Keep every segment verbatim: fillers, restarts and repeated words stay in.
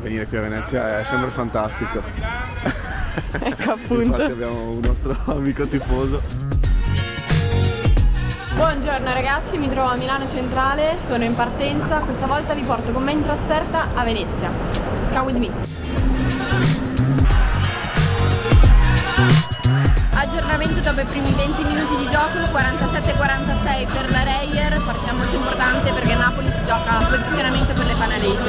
Venire qui a Venezia è sempre fantastico. Ecco appunto. Infatti abbiamo un nostro amico tifoso. Buongiorno ragazzi, mi trovo a Milano Centrale, sono in partenza, questa volta vi porto con me in trasferta a Venezia. Come with me. Aggiornamento dopo i primi venti minuti di gioco, quarantasette quarantasei per la Reyer, partita molto importante perché Napoli si gioca a posizionamento per le Final.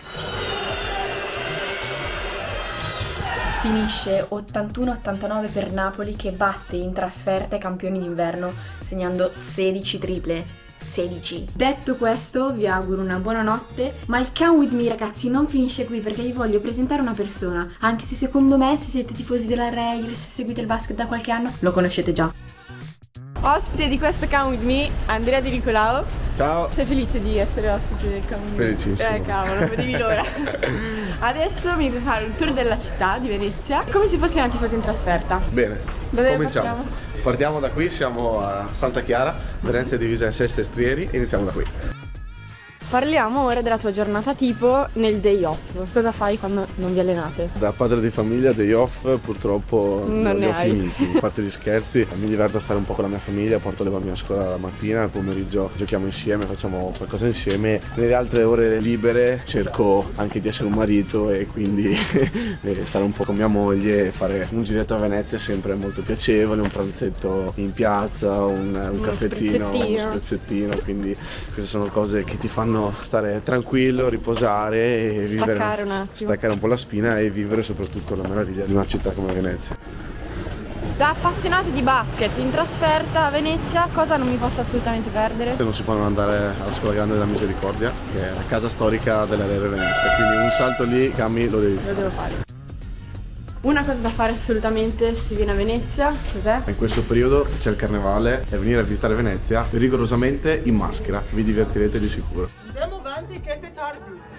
Finisce ottantuno ottantanove per Napoli che batte in trasferta i campioni d'inverno segnando sedici triple. sedici. Detto questo vi auguro una buona notte, ma il Come With Me ragazzi non finisce qui perché vi voglio presentare una persona, anche se secondo me se siete tifosi della Reyer, se seguite il basket da qualche anno, lo conoscete già. Ospite di questo Come With Me, Andrea Di Nicolao. Ciao. Sei felice di essere ospite del Come With Me? Felicissimo. Eh cavolo, non vedevi l'ora. Adesso mi fai fare un tour della città di Venezia, come se fossi una tifosa in trasferta. Bene, Dove cominciamo. partiamo? Partiamo da qui, siamo a Santa Chiara, Venezia è divisa in sei sestrieri e iniziamo da qui. Parliamo ora della tua giornata tipo nel day off. Cosa fai quando non vi allenate? Da padre di famiglia, day off purtroppo Non non li ne ho hai. finiti. A parte gli scherzi, mi diverto a stare un po' con la mia famiglia, porto le bambine a scuola la mattina, al pomeriggio giochiamo insieme, facciamo qualcosa insieme. Nelle altre ore libere cerco anche di essere un marito e quindi stare un po' con mia moglie e fare un giretto a Venezia è sempre molto piacevole, un pranzetto in piazza, un, un caffettino, uno spezzettino, quindi queste sono cose che ti fanno stare tranquillo, riposare e Staccare vivere, un attimo. staccare un po' la spina e vivere soprattutto la meraviglia di una città come Venezia. Da appassionati di basket in trasferta a Venezia, cosa non mi posso assolutamente perdere? Non si può non andare alla Scuola Grande della Misericordia, che è la casa storica della Reyer Venezia, quindi un salto lì, Cami, lo devi Lo devo fare. Una cosa da fare assolutamente se si viene a Venezia, cos'è? In questo periodo c'è il carnevale e venire a visitare Venezia rigorosamente in maschera, vi divertirete di sicuro. Andiamo avanti che sei tardi.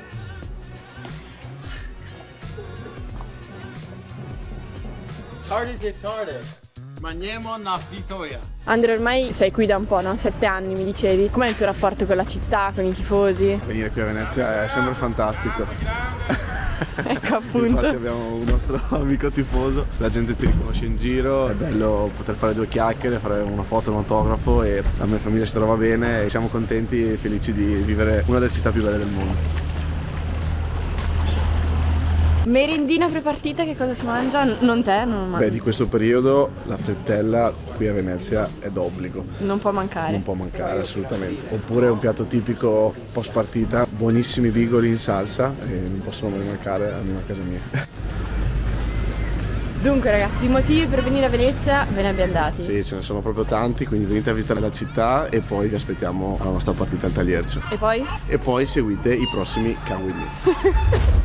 Tardi sei tardi. Mangiamo una vittoria. Andrea, ormai sei qui da un po', no? Sette anni mi dicevi. Com'è il tuo rapporto con la città, con i tifosi? Venire qui a Venezia è sempre fantastico. Ecco appunto. Infatti abbiamo un nostro amico tifoso, la gente ti riconosce in giro, è bello poter fare due chiacchiere, fare una foto, un autografo e la mia famiglia si trova bene e siamo contenti e felici di vivere una delle città più belle del mondo. Merendina prepartita, che cosa si mangia? Non te, non mangi. Beh, di questo periodo la frittella qui a Venezia è d'obbligo. Non può mancare. Non può mancare assolutamente. Oppure un piatto tipico post partita, buonissimi bigoli in salsa e non possono mai mancare almeno a casa mia. Dunque ragazzi, i motivi per venire a Venezia ve ne abbiamo dati. Sì, ce ne sono proprio tanti, quindi venite a visitare la città e poi vi aspettiamo alla nostra partita al Taliercio. E poi? E poi seguite i prossimi Come With Me.